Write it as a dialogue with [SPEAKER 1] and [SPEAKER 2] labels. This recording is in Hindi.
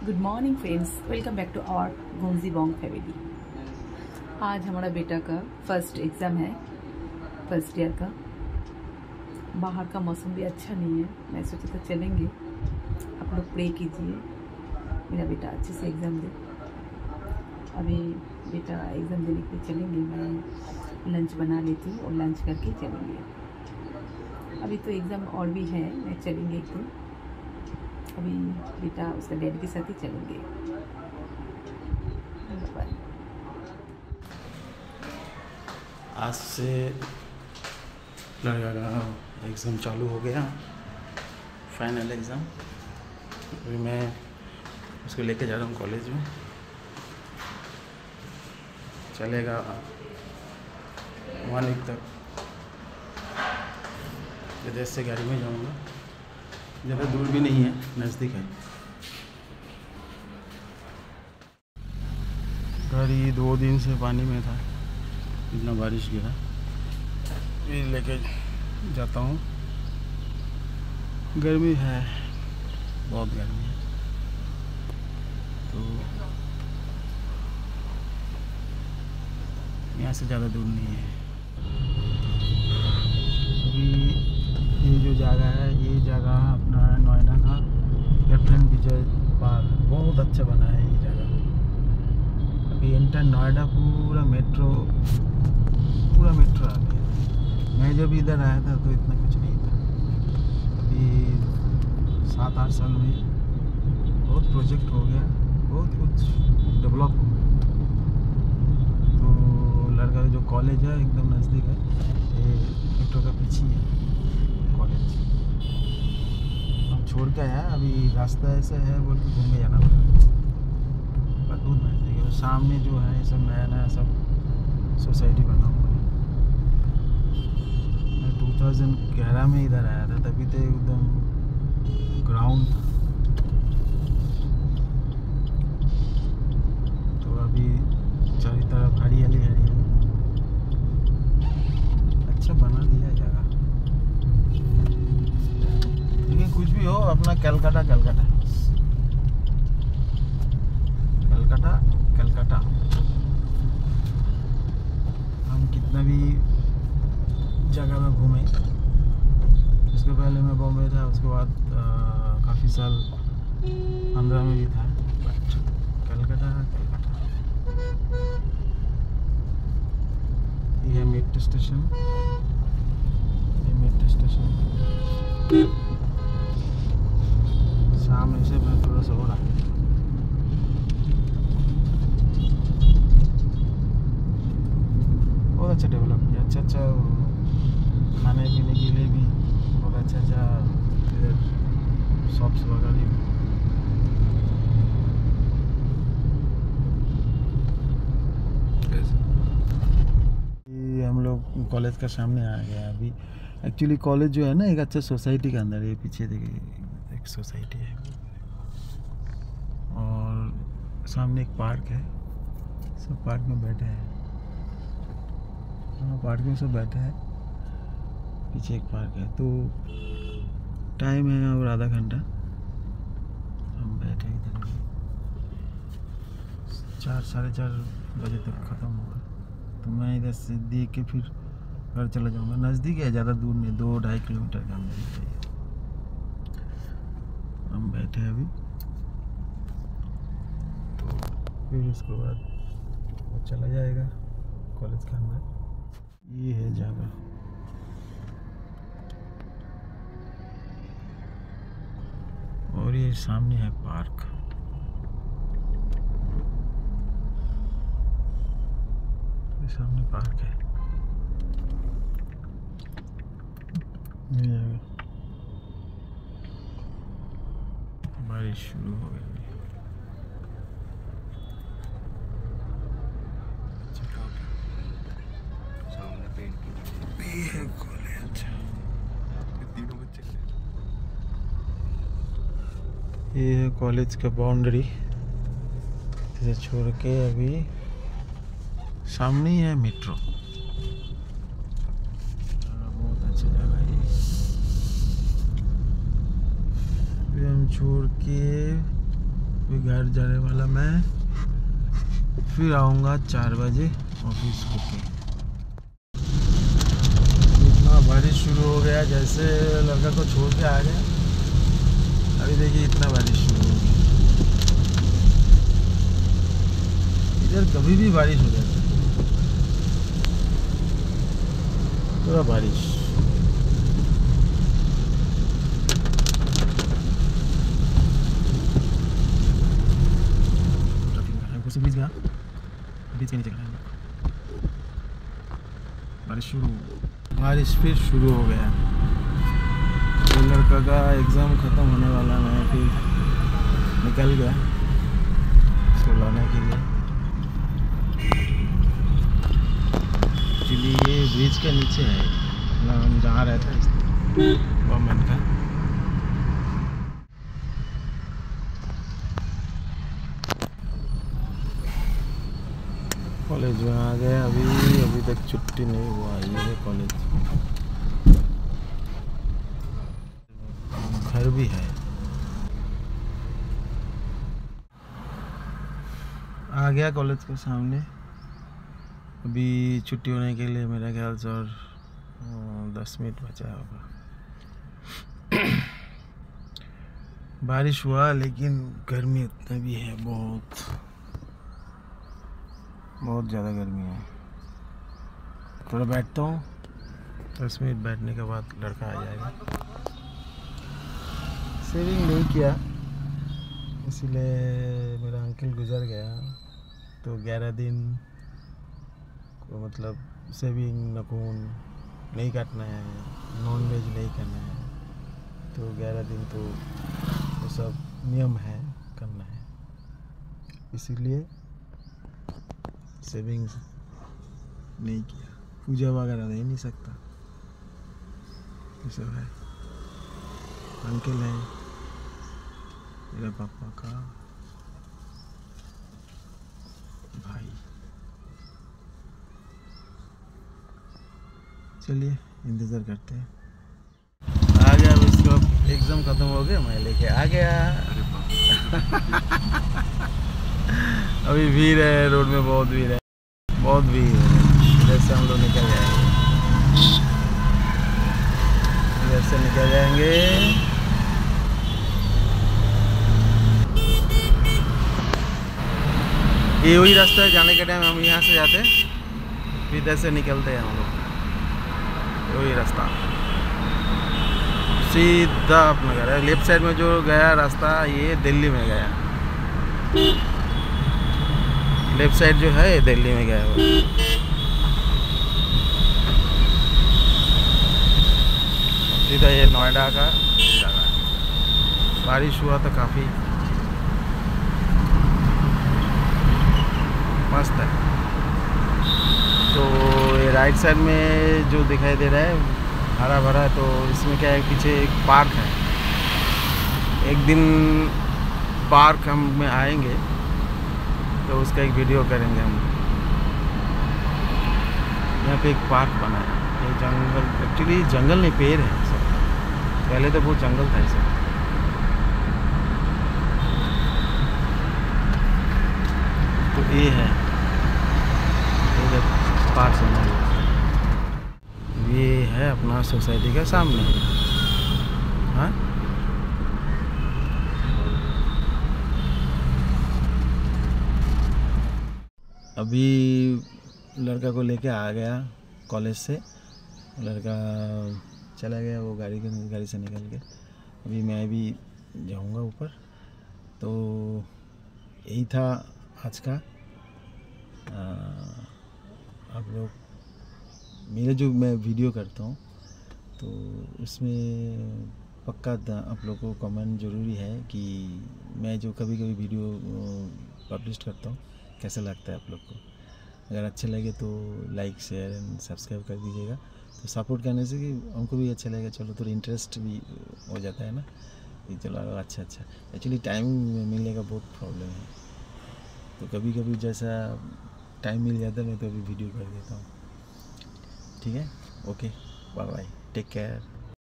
[SPEAKER 1] Good morning friends, welcome back to our गोंजी बॉन्ग फैमिली। आज हमारा बेटा का फर्स्ट एग्ज़ाम है, फर्स्ट ईयर का। बाहर का मौसम भी अच्छा नहीं है, मैं सोचा था चलेंगे। आप लोग प्रे कीजिए मेरा बेटा अच्छे से एग्ज़ाम दे। अभी बेटा एग्ज़ाम देने के लिए चलेंगे, मैं लंच बना लेती हूँ और लंच करके चलेंगे। अभी तो एग्ज़ाम और भी है, मैं चलेंगे एक दिन। अभी बेटा उसका डैडी के साथ ही चलेंगे।
[SPEAKER 2] आज से लड़का का एग्ज़ाम चालू हो गया, फाइनल एग्ज़ाम। अभी मैं उसको लेके जा रहा हूँ कॉलेज में। चलेगा 1 वीक तक। विदेश से गाड़ी में जाऊँगा, ज़्यादा दूर भी नहीं है, नज़दीक है। गाड़ी 2 दिन से पानी में था, इतना बारिश गिरा। फिर लेके जाता हूँ। गर्मी है, बहुत गर्मी है। तो यहाँ से ज़्यादा दूर नहीं है। अभी ये जो जगह है, ये जगह अपना नोएडा का लेफ्टिनेंट विजय पार्क, बहुत अच्छा बना है ये जगह। अभी एंटर नोएडा पूरा मेट्रो आ गया। मैं जब इधर आया था तो इतना कुछ नहीं था। अभी 7-8 साल में बहुत प्रोजेक्ट हो गया, बहुत कुछ डेवलप हो गया। तो लड़का जो कॉलेज है एकदम नज़दीक है, ये मेट्रो का पीछे है कॉलेज। हम छोड़ के आया, अभी रास्ता ऐसा है बोल के घूम के जाना पड़ेगा, पर बहुत नज़दीक है। सामने जो है ये सब नया सब सोसाइटी बना हुआ है। मैं 2011 में इधर आया था, तभी तो एकदम ग्राउंड था। तो अभी चारों तरफ हरियाली अच्छा बना दिया जगह। लेकिन कुछ भी हो, अपना कलकत्ता हम कितना भी जगह में घूमे। इसके पहले मैं बॉम्बे था, उसके बाद काफ़ी साल आंध्रा में भी था, बट कलकत्ता। ये है मेट्रो स्टेशन, सामने से मैं थोड़ा सा हो रहा है। बहुत अच्छा डेवलप किया, अच्छा खाने पीने के लिए भी बहुत अच्छा इधर शॉप्स वगैरह भी। हम लोग कॉलेज का सामने आ गया। अभी एक्चुअली कॉलेज जो है ना, एक अच्छा सोसाइटी के अंदर है। पीछे देखिए एक सोसाइटी है और सामने एक पार्क है। सब पार्क में बैठे हैं, पार्क में सब बैठे हैं। पीछे एक पार्क है। तो टाइम है और आधा घंटा, हम बैठे इधर। 4-4:30 बजे तक ख़त्म होगा। तो मैं इधर से देख के फिर घर चला जाऊँगा। नज़दीक है, ज़्यादा दूर नहीं, 2-2.5 किलोमीटर का अंदर ही है। हम बैठे हैं अभी, तो फिर उसके बाद वो चला जाएगा कॉलेज के अंदर। ये है जगह, और ये सामने है पार्क। ये सामने पार्क है। ये जगह बारिश शुरू हो गई। है कॉलेज, ये है कॉलेज का बाउंड्री। इसे छोड़ के अभी सामने ही है मेट्रो। बहुत अच्छा जगह है। फिर हम छोड़ के फिर घर जाने वाला मैं, फिर आऊँगा 4 बजे ऑफिस होके। इतना बारिश शुरू हो गया, जैसे लड़का को छोड़ के आ गया, अभी देखिए इतना बारिश शुरू हो गया। इधर कभी भी बारिश हो जाता है, पूरा बारिश। बीच गया, बीच के नीचे गया, बारिश फिर शुरू हो गया। तो लड़का का एग्ज़ाम ख़त्म होने वाला, मैं फिर निकल गया उसको लाने के लिए। एक्चुअली ये ब्रिज के नीचे है ना, हम जहाँ रहते हैं गवर्नमेंट का। कॉलेज में आ गए, अभी तक छुट्टी नहीं हुआ ये कॉलेज। घर भी है। आ गया कॉलेज के सामने। अभी छुट्टी होने के लिए मेरा ख्याल से और 10 मिनट बचा होगा। बारिश हुआ लेकिन गर्मी उतना भी है, बहुत ज़्यादा गर्मी है। थोड़ा बैठता हूँ, 10 मिनट बैठने के बाद लड़का आ जाएगा। सेविंग नहीं किया इसीलिए मेरा अंकल गुजर गया, तो 11 दिन को मतलब सेविंग नखून नहीं काटना है, नॉन वेज नहीं करना है, तो 11 दिन तो वो सब नियम है करना है, इसीलिए सेविंग नहीं किया। पूजा वगैरह नहीं सकता, ये सब है। अंकल है मेरे पापा का भाई। चलिए इंतज़ार करते हैं। आ गया, अब इसका एग्ज़ाम ख़त्म हो गया, मैं लेके आ गया। अभी भीड़ है रोड में, बहुत भीड़ है, बहुत भीड़ है। इधर से हम लोग निकल जाएंगे, इधर से निकल जाएंगे। ये वही रास्ता है जाने के टाइम हम यहाँ से जाते हैं, फिर इधर से निकलते हैं हम लोग। वही रास्ता सीधा अपना घर है। लेफ्ट साइड में जो गया रास्ता ये दिल्ली में गया, लेफ्ट साइड जो है दिल्ली में गया हुआ। सीधा ये नोएडा का जगह है। बारिश हुआ तो काफ़ी मस्त है। तो ये राइट साइड में जो दिखाई दे रहा है हरा भरा, तो इसमें क्या है, पीछे एक पार्क है। एक दिन पार्क हम में आएंगे तो उसका एक वीडियो करेंगे हम। यहाँ पे एक पार्क बना है, ये जंगल, एक्चुअली जंगल नहीं, पेड़ है सब। पहले तो बहुत जंगल था सब। तो ये है पार्क बना हुआ, ये है अपना सोसाइटी के सामने। हाँ, अभी लड़का को लेके आ गया कॉलेज से, लड़का चला गया वो गाड़ी से निकल के। अभी मैं भी जाऊंगा ऊपर। तो यही था आज का। आप लोग मेरे जो मैं वीडियो करता हूँ तो उसमें पक्का आप लोग को कमेंट ज़रूरी है कि मैं जो कभी कभी वीडियो पब्लिश करता हूँ कैसा लगता है आप लोग को। अगर अच्छे लगे तो लाइक शेयर एंड सब्सक्राइब कर दीजिएगा। तो सपोर्ट करने से कि हमको भी अच्छा लगेगा, चलो थोड़ा इंटरेस्ट भी हो जाता है ना कि चलो अच्छा। एक्चुअली टाइम मिलने का बहुत प्रॉब्लम है, तो कभी कभी जैसा टाइम मिल जाता है मैं तो अभी वीडियो कर देता हूँ। ठीक है, okay, bye bye, take care.